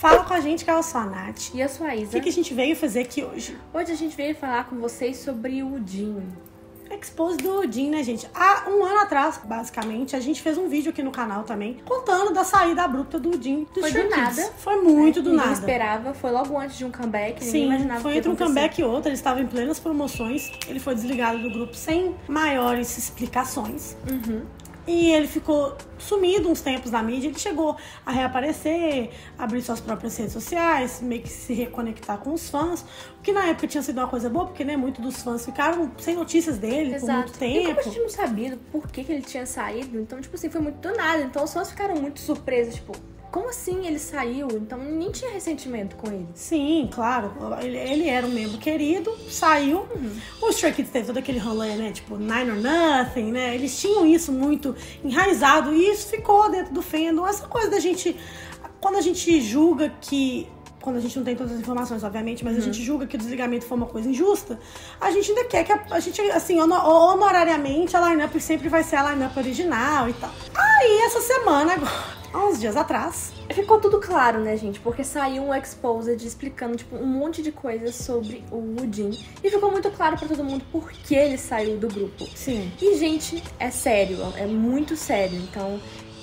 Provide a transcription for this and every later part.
Fala com a gente, que eu sou a Nath. E eu sou a Isa. O que a gente veio fazer aqui hoje? Hoje a gente veio falar com vocês sobre o Jin. Expose do Odin, né, gente? Há um ano atrás, basicamente, a gente fez um vídeo aqui no canal também, contando da saída abrupta do Odin do Stray Kids. Nada. Foi muito do Ninguém nada. esperava, foi logo antes de um comeback. Ninguém Sim, imaginava foi que entre um ia acontecer. comeback e outro, ele estava em plenas promoções, ele foi desligado do grupo sem maiores explicações. E ele ficou sumido uns tempos na mídia, ele chegou a reaparecer, abrir suas próprias redes sociais, meio que se reconectar com os fãs, o que na época tinha sido uma coisa boa, porque né, muitos dos fãs ficaram sem notícias dele por muito tempo. E como a gente não sabia por que ele tinha saído, então, tipo assim, foi muito do nada. Então os fãs ficaram muito surpresos, tipo, como assim ele saiu? Então ninguém tinha ressentimento com ele. Sim, claro. Ele era um membro querido, saiu. O Stray Kids teve todo aquele rolê, né? Tipo, Nine or Nothing, né? Eles tinham isso muito enraizado e isso ficou dentro do fandom. Essa coisa da gente... Quando a gente julga que... Quando a gente não tem todas as informações, obviamente, mas a gente julga que o desligamento foi uma coisa injusta, a gente ainda quer que a gente, assim, honorariamente, a line-up sempre vai ser a line-up original e tal. Aí, essa semana, agora, há uns dias atrás... Ficou tudo claro, né, gente? Porque saiu um exposed explicando, tipo, um monte de coisas sobre o Jin. E ficou muito claro pra todo mundo por que ele saiu do grupo. Sim. E, gente, é sério, é muito sério. Então,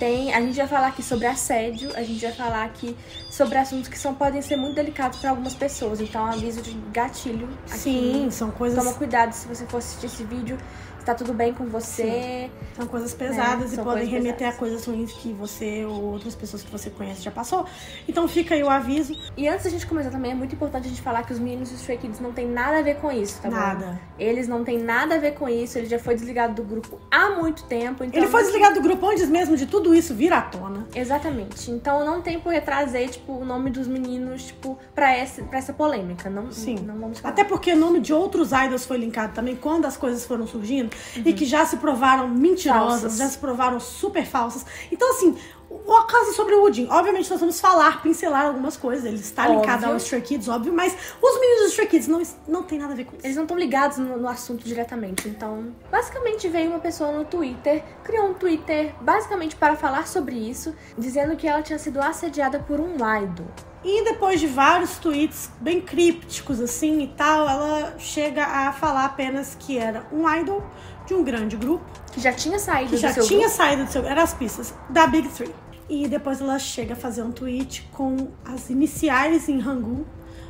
a gente vai falar aqui sobre assédio, a gente vai falar aqui sobre assuntos que podem ser muito delicados pra algumas pessoas. Então, aviso de gatilho aqui. Sim, são coisas... Toma cuidado se você for assistir esse vídeo. Tá tudo bem com você. Sim. São coisas pesadas, né? E podem remeter a coisas ruins que você ou outras pessoas que você conhece já passou. Então fica aí o aviso. E antes da gente começar também, é muito importante a gente falar que os meninos do Stray Kids não tem nada a ver com isso, tá bom? Nada. Eles não tem nada a ver com isso, ele já foi desligado do grupo há muito tempo. Então ele foi desligado do grupo antes mesmo de tudo isso vir à tona. Exatamente. Então não tem por que trazer, tipo, o nome dos meninos, tipo, pra essa polêmica. Não, Sim. Não vamos falar. Até porque o nome de outros idols foi linkado também quando as coisas foram surgindo e que já se provaram mentirosas, Falsas. já se provaram super falsas. Então, assim, o caso sobre o Odin, obviamente nós vamos pincelar algumas coisas. Ele está linkado ao Stray Kids, óbvio, mas os meninos do Stray Kids não tem nada a ver com isso. Eles não estão ligados no assunto diretamente. Então, basicamente veio uma pessoa no Twitter, criou um Twitter basicamente para falar sobre isso, dizendo que ela tinha sido assediada por um idol. E depois de vários tweets bem crípticos assim e tal, ela chega a falar apenas que era um idol de um grande grupo. Que já tinha saído Que do já seu tinha grupo. saído do seu... Eram as pistas da Big Three. E depois ela chega a fazer um tweet com as iniciais em Hangul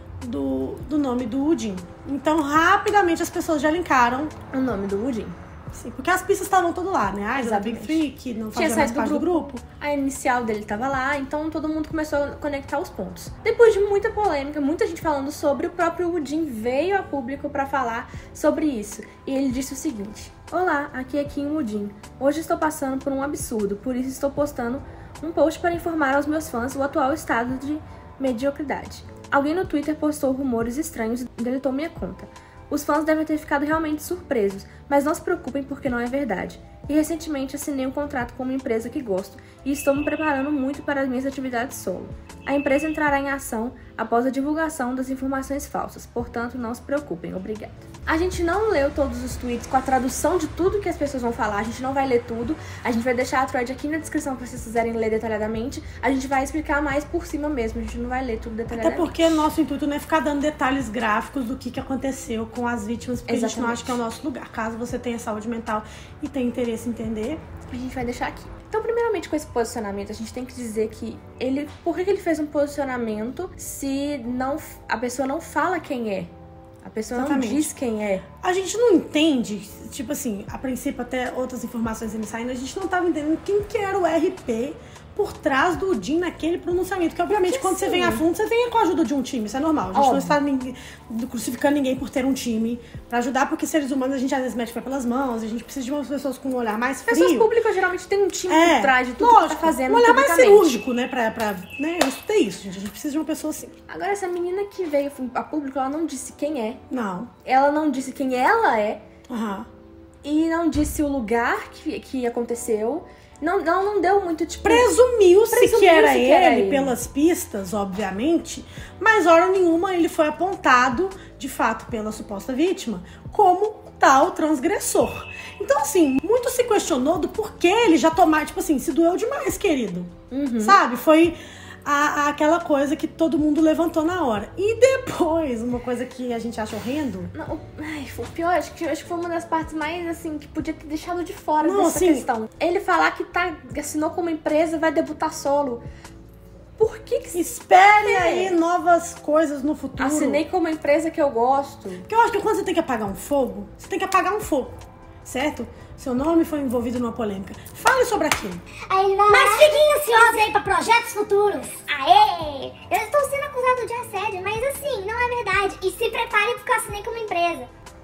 do nome do Udin. Então, rapidamente, as pessoas já linkaram O nome do Udin. Sim, porque as pistas estavam todas lá, né? A da Big Exatamente. Three, que não Tinha fazia mais saído parte do grupo. A inicial dele tava lá, então todo mundo começou a conectar os pontos. Depois de muita polêmica, muita gente falando sobre, o próprio Udin veio a público pra falar sobre isso. E ele disse o seguinte: Olá, aqui é Kim Udin. Hoje estou passando por um absurdo, por isso estou postando um post para informar aos meus fãs o atual estado de mediocridade. Alguém no Twitter postou rumores estranhos e deletou minha conta. Os fãs devem ter ficado realmente surpresos, mas não se preocupem porque não é verdade. E recentemente assinei um contrato com uma empresa que gosto e estou me preparando muito para as minhas atividades solo. A empresa entrará em ação após a divulgação das informações falsas, portanto não se preocupem, obrigada. A gente não leu todos os tweets com a tradução de tudo que as pessoas vão falar, a gente não vai ler tudo, a gente vai deixar a thread aqui na descrição para vocês quiserem ler detalhadamente, a gente vai explicar mais por cima mesmo, a gente não vai ler tudo detalhadamente. Até porque nosso intuito não é ficar dando detalhes gráficos do que aconteceu com as vítimas, porque a gente não acha que é o nosso lugar. Caso você tenha saúde mental e tenha interesse em entender, a gente vai deixar aqui. Então, primeiramente, com esse posicionamento, a gente tem que dizer que por que ele fez um posicionamento se a pessoa não fala quem é? A pessoa não diz quem é. A gente não entende, tipo assim, a princípio até outras informações me saindo, a gente não tava entendendo quem que era o RP por trás do Odin naquele pronunciamento. Que obviamente quando você vem a fundo, você vem com a ajuda de um time, isso é normal. A gente não está crucificando ninguém por ter um time pra ajudar, porque seres humanos a gente às vezes mete pé pelas mãos, a gente precisa de umas pessoas com um olhar mais frio. Pessoas públicas geralmente têm um time por trás de tudo que tá fazendo. Um olhar mais cirúrgico, né? Né? Eu estudei isso, gente. A gente precisa de uma pessoa assim. Agora, essa menina que veio a público, ela não disse quem é. Não. Ela não disse quem ela é. Aham. E não disse o lugar que aconteceu. Não deu muito, tipo... Presumiu-se que era ele pelas pistas, obviamente, mas hora nenhuma ele foi apontado, de fato, pela suposta vítima, como tal transgressor. Então, assim, muito se questionou do porquê ele já tomar, tipo assim, se doeu demais, querido. Sabe? Foi... aquela coisa que todo mundo levantou na hora. E depois, uma coisa que a gente acha horrendo... Não, o pior, acho que foi uma das partes mais, assim, que podia ter deixado de fora dessa sim. questão. Ele falar que assinou como empresa, vai debutar solo. Por que Espere aí novas coisas no futuro. Assinei como empresa que eu gosto. Porque eu acho que quando você tem que apagar um fogo, você tem que apagar um fogo, certo? Seu nome foi envolvido numa polêmica. Fale sobre aquilo. Aí mas fiquem ansiosos aí pra projetos futuros. Aê! Eu estou sendo acusado de assédio, mas assim, não é verdade. E se preparem porque eu assinei como empresa.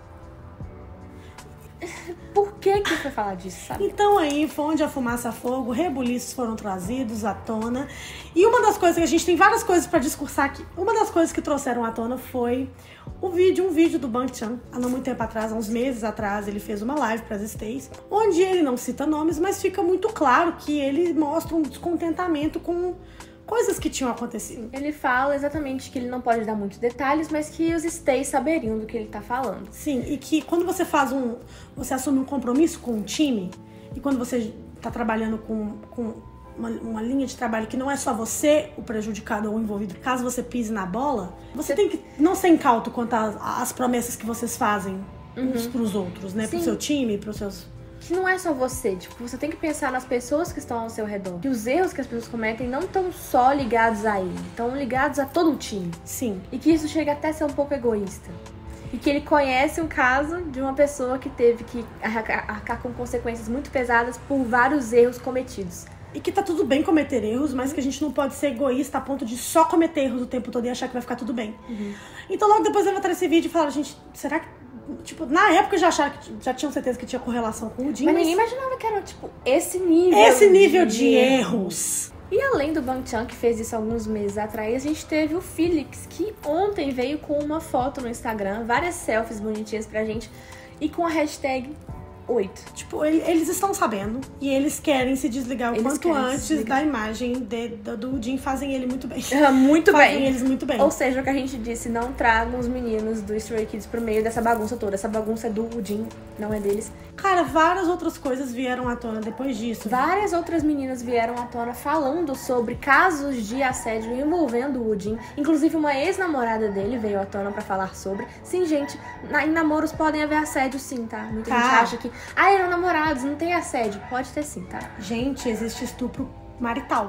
Por que foi falar disso, sabe? Então aí foi onde a fumaça a fogo, rebuliços foram trazidos à tona. E uma das coisas que a gente tem várias coisas pra discursar aqui. Uma das coisas que trouxeram à tona foi um vídeo do Bang Chan. Há não muito tempo atrás, há uns meses atrás, ele fez uma live pras Stays, onde ele não cita nomes, mas fica muito claro que ele mostra um descontentamento com coisas que tinham acontecido. Ele fala exatamente que ele não pode dar muitos detalhes, mas que os Stays saberiam do que ele tá falando. Sim, e que quando você você assume um compromisso com um time, e quando você tá trabalhando com uma linha de trabalho que não é só você o prejudicado ou o envolvido, caso você pise na bola, você tem que não ser incauto quanto às promessas que vocês fazem uns pros outros, né? Sim. Pro seu time, pros seus... Que não é só você, tipo, você tem que pensar nas pessoas que estão ao seu redor. Que os erros que as pessoas cometem não estão só ligados a ele, estão ligados a todo o time. Sim. E que isso chega até a ser um pouco egoísta. E que ele conhece um caso de uma pessoa que teve que arcar com consequências muito pesadas por vários erros cometidos. E que tá tudo bem cometer erros, mas que a gente não pode ser egoísta a ponto de só cometer erros o tempo todo e achar que vai ficar tudo bem. Então logo depois levantaram esse vídeo e falaram, gente, será que... Tipo, na época já acharam que já tinham certeza que tinha correlação com o Jin, Mas ninguém imaginava que era, tipo, esse nível. Esse nível de erros. E além do Bang Chan, que fez isso alguns meses atrás, a gente teve o Felix, que ontem veio com uma foto no Instagram, várias selfies bonitinhas pra gente, e com a hashtag 8. Tipo, eles estão sabendo e eles querem se desligar o quanto antes da imagem do Jin. Fazem ele muito bem. Muito Fazem bem. eles muito bem. Ou seja, o que a gente disse, não tragam os meninos do Stray Kids pro meio dessa bagunça toda. Essa bagunça é do Jin, não é deles. Cara, várias outras coisas vieram à tona depois disso. Várias outras meninas vieram à tona falando sobre casos de assédio envolvendo o Jin. Inclusive, uma ex-namorada dele veio à tona pra falar sobre. Sim, gente, em namoros podem haver assédio sim, tá? Muita gente acha que... eram namorados, não tem assédio. Pode ter sim, tá? Gente, existe estupro marital.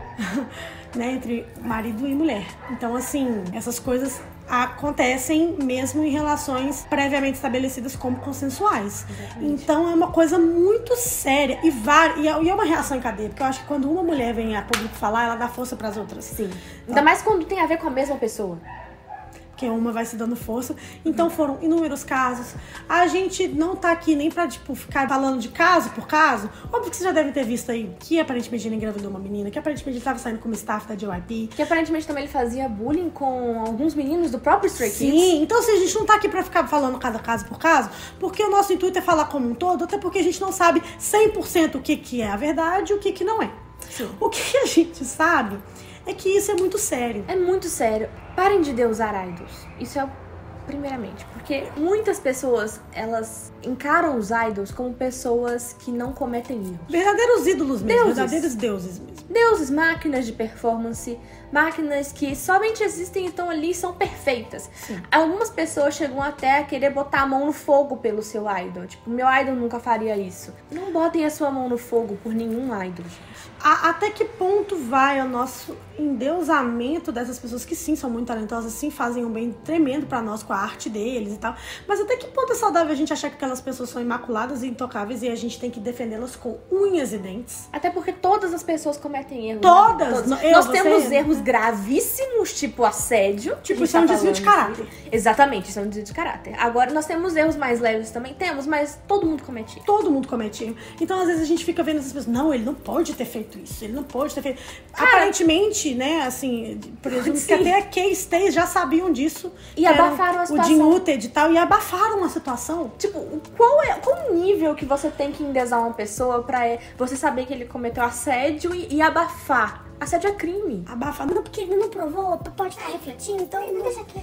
Né? Entre marido e mulher. Então, assim, essas coisas acontecem mesmo em relações previamente estabelecidas como consensuais. Exatamente. Então é uma coisa muito séria e é uma reação em cadeia, porque eu acho que quando uma mulher vem a público falar, ela dá força para as outras. Sim. Ainda mais quando tem a ver com a mesma pessoa. Porque uma vai se dando força. Então foram inúmeros casos. A gente não tá aqui nem pra, tipo, ficar falando de caso por caso. Óbvio que vocês já devem ter visto aí que aparentemente ele engravidou uma menina, que aparentemente ele tava saindo como staff da JYP. Que aparentemente também ele fazia bullying com alguns meninos do próprio Stray Kids. Sim, então assim, a gente não tá aqui pra ficar falando cada caso por caso, porque o nosso intuito é falar como um todo, até porque a gente não sabe 100% o que é a verdade e o que não é. Sim. O que a gente sabe é que isso é muito sério. É muito sério. Parem de deusar idols. Isso é primeiramente. Porque muitas pessoas, elas encaram os idols como pessoas que não cometem erros. Verdadeiros ídolos mesmo. Deuses. Verdadeiros deuses mesmo. Deuses, máquinas de performance, máquinas que somente existem e estão ali e são perfeitas. Sim. Algumas pessoas chegam até a querer botar a mão no fogo pelo seu idol. Tipo, meu idol nunca faria isso. Não botem a sua mão no fogo por nenhum idol, gente. Até que ponto vai o nosso endeusamento dessas pessoas que sim são muito talentosas, sim fazem um bem tremendo pra nós com a arte deles e tal, mas até que ponto é saudável a gente achar que aquelas pessoas são imaculadas e intocáveis e a gente tem que defendê-las com unhas e dentes? Até porque todas as pessoas cometem erros. Todas! Nós temos erros gravíssimos, tipo assédio. Tipo, isso é um desvio de caráter. Exatamente, isso é um desvio de caráter. Agora, nós temos erros mais leves também, temos, mas todo mundo comete erro. Todo mundo comete erro. Então, às vezes, a gente fica vendo essas pessoas, não, ele não pode ter feito isso, ele não pode ter feito... Aparentemente, né, assim, presumo que até a K-Stays já sabiam disso. E abafaram a situação. O Jin Uted e tal, e abafaram a situação. Tipo, qual o nível que você tem que endeusar uma pessoa pra você saber que ele cometeu assédio e abafar? Assédio é crime. Abafar, não, porque ele não provou, pode estar refletindo, então não deixa aqui.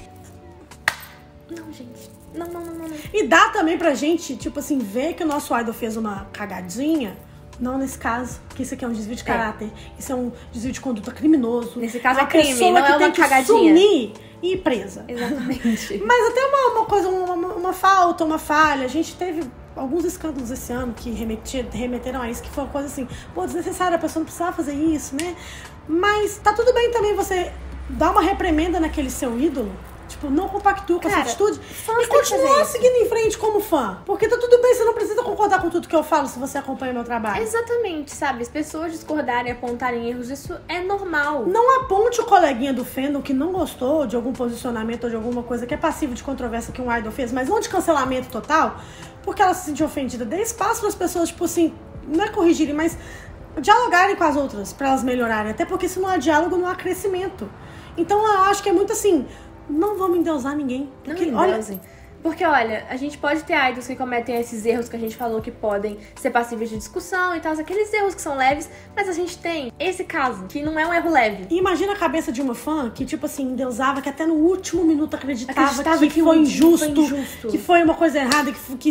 Não, gente. Não. E dá também pra gente, tipo assim, ver que o nosso idol fez uma cagadinha Não nesse caso, porque isso aqui é um desvio de caráter. Isso é um desvio de conduta criminoso. Nesse caso uma é crime, pessoa não que é tem uma que cagadinha. sumir e ir presa. Exatamente. Mas até uma coisa, uma falta, uma falha. A gente teve alguns escândalos esse ano que remeteram a isso, que foi uma coisa assim, pô, desnecessária, a pessoa não precisava fazer isso, né? Mas tá tudo bem também você dar uma reprimenda naquele seu ídolo. Tipo, não compactua com essa atitude e continua seguindo em frente como fã. Porque tá tudo bem, você não precisa concordar com tudo que eu falo se você acompanha meu trabalho. Exatamente, sabe? As pessoas discordarem, apontarem erros, isso é normal. Não aponte o coleguinha do fandom que não gostou de algum posicionamento ou de alguma coisa que é passivo de controvérsia que um idol fez, mas não de cancelamento total, porque ela se sentiu ofendida. Dê espaço para as pessoas, tipo assim, não é corrigirem, mas dialogarem com as outras pra elas melhorarem. Até porque se não há diálogo, não há crescimento. Então eu acho que é muito assim, não vamos endeusar ninguém. Porque, não endeusem. Porque, olha, a gente pode ter idols que cometem esses erros que a gente falou que podem ser passíveis de discussão e tal, aqueles erros que são leves, mas a gente tem esse caso, que não é um erro leve. E imagina a cabeça de uma fã que, tipo assim, endeusava, que até no último minuto acreditava que foi injusto, que foi uma coisa errada,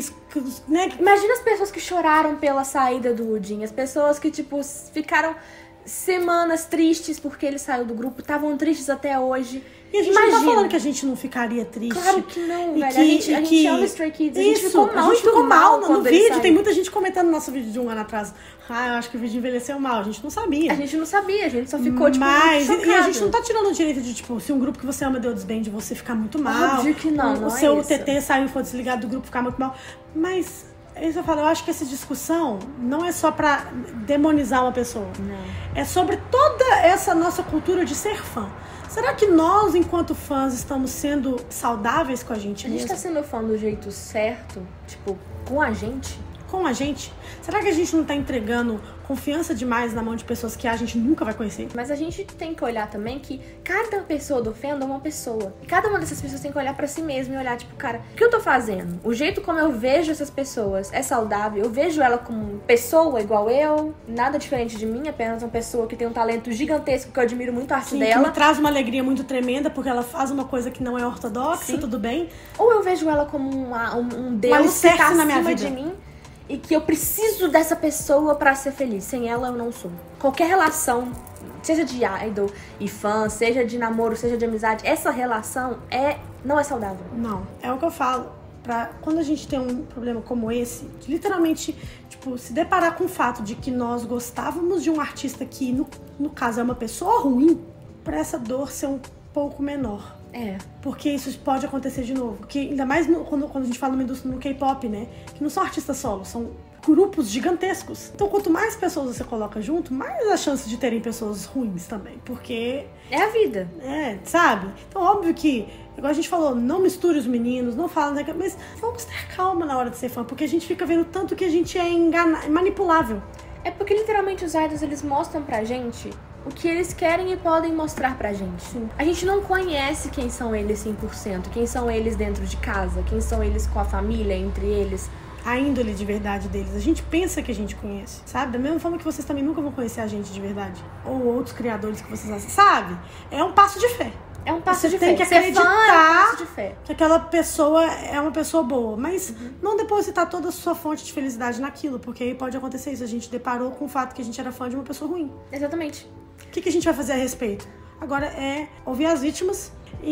né? Imagina as pessoas que choraram pela saída do Woojin, as pessoas que, tipo, ficaram semanas tristes porque ele saiu do grupo, estavam tristes até hoje. E a gente não tá falando que a gente não ficaria triste. Claro que não, velho. A gente ama Stray Kids. A gente ficou mal no vídeo. Tem muita gente comentando no nosso vídeo de um ano atrás. Ah, eu acho que o vídeo envelheceu mal. A gente não sabia. A gente não sabia, a gente só ficou, tipo, chocado. E a gente não tá tirando o direito de, tipo, se um grupo que você ama deu desband, você ficar muito mal. Óbvio que não, o seu TT saiu e foi desligado do grupo, ficar muito mal. Mas... é isso que eu falo, eu acho que essa discussão não é só pra demonizar uma pessoa. Não. É sobre toda essa nossa cultura de ser fã. Será que nós, enquanto fãs, estamos sendo saudáveis com a gente mesmo? A gente tá sendo fã do jeito certo? Tipo, com a gente? Com a gente? Será que a gente não tá entregando confiança demais na mão de pessoas que a gente nunca vai conhecer? Mas a gente tem que olhar também que cada pessoa do fandom é uma pessoa. E cada uma dessas pessoas tem que olhar pra si mesma e olhar, tipo, cara, o que eu tô fazendo? O jeito como eu vejo essas pessoas é saudável? Eu vejo ela como pessoa igual eu, nada diferente de mim, apenas uma pessoa que tem um talento gigantesco, que eu admiro muito a arte dela. Que me traz uma alegria muito tremenda, porque ela faz uma coisa que não é ortodoxa, tudo bem. Ou eu vejo ela como um Deus que tá na minha acima vida de mim. E que eu preciso dessa pessoa pra ser feliz. Sem ela, eu não sou. Qualquer relação, seja de idol e fã, seja de namoro, seja de amizade, essa relação não é saudável. Não, é o que eu falo. Quando a gente tem um problema como esse, de literalmente, tipo, se deparar com o fato de que nós gostávamos de um artista que, no caso, é uma pessoa ruim, pra essa dor ser um pouco menor. É. Porque isso pode acontecer de novo. Porque ainda mais quando a gente fala numa indústria no K-pop, né? Que não são artistas solos, são grupos gigantescos. Então, quanto mais pessoas você coloca junto, mais a chance de terem pessoas ruins também. Porque... é a vida. É, sabe? Então, óbvio que, igual a gente falou, não misture os meninos, não fala, né? Mas vamos ter calma na hora de ser fã, porque a gente fica vendo tanto que a gente é manipulável. É porque, literalmente, os idols, eles mostram pra gente o que eles querem e podem mostrar pra gente. Sim. A gente não conhece quem são eles 100%, quem são eles dentro de casa, quem são eles com a família, entre eles. A índole de verdade deles. A gente pensa que a gente conhece, sabe? Da mesma forma que vocês também nunca vão conhecer a gente de verdade. Ou outros criadores que vocês assistem, sabe? É um passo de fé. É um passo de fé. Você tem que acreditar é um passo de fé. que aquela pessoa é uma pessoa boa. Mas não depositar toda a sua fonte de felicidade naquilo, porque aí pode acontecer isso. A gente deparou com o fato que a gente era fã de uma pessoa ruim. Exatamente. O que a gente vai fazer a respeito? Agora é ouvir as vítimas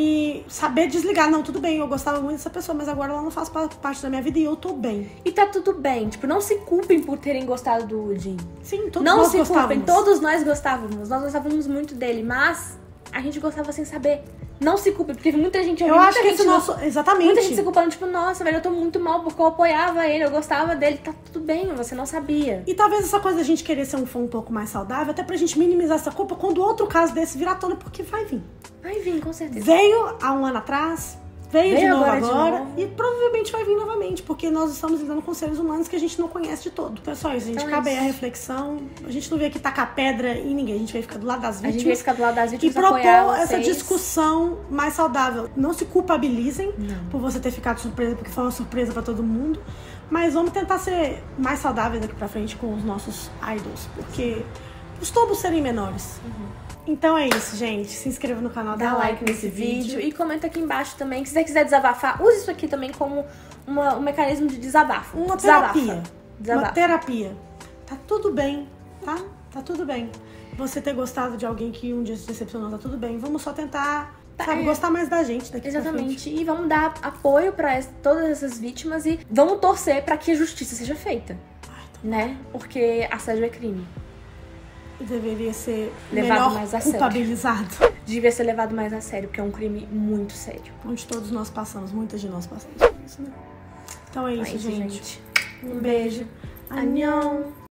e saber desligar. Não, tudo bem, eu gostava muito dessa pessoa, mas agora ela não faz parte da minha vida e eu tô bem. E tá tudo bem. Tipo, não se culpem por terem gostado do Woojin. Sim, todos não nós se gostávamos. culpem, todos nós gostávamos. Nós gostávamos muito dele, mas a gente gostava sem saber. Não se culpe, porque muita gente... Eu acho que esse nosso... Exatamente. Muita gente se culpando, tipo, nossa, velho, eu tô muito mal porque eu apoiava ele, eu gostava dele. Tá tudo bem, você não sabia. E talvez essa coisa da gente querer ser um fã um pouco mais saudável, até pra gente minimizar essa culpa quando outro caso desse virar à tona, porque vai vir. Vai vir, com certeza. Veio há um ano atrás, veio de novo agora de e provavelmente vai vir novamente, porque nós estamos lidando com seres humanos que a gente não conhece de todo. Então é só isso, a gente Então cabe é aí a isso. reflexão. A gente não veio aqui tacar pedra em ninguém, a gente veio ficar do lado das vítimas. A gente veio ficar do lado das vítimas, e propor apoiar essa vocês. discussão mais saudável. Não se culpabilizem por você ter ficado surpresa, porque foi uma surpresa pra todo mundo. Mas vamos tentar ser mais saudáveis daqui pra frente com os nossos idols, porque os tombos serem menores. Então é isso, gente. Se inscreva no canal, Dá like nesse vídeo e comenta aqui embaixo também. Se você quiser desabafar, use isso aqui também como um mecanismo de desabafo. Uma Desabafa. terapia. Uma terapia. Tá tudo bem, tá? Tá tudo bem. Você ter gostado de alguém que um dia se decepcionou, tá tudo bem. Vamos só tentar, sabe, gostar mais da gente daqui pra frente. Exatamente. E vamos dar apoio pra todas essas vítimas e vamos torcer pra que a justiça seja feita. Né? Porque assédio é crime. Deveria ser levado mais a sério. Culpabilizado. Devia ser levado mais a sério, porque é um crime muito sério. Onde todos nós passamos, muitas de nós passamos por isso, né? Então é isso, gente. Um beijo. Annyeong.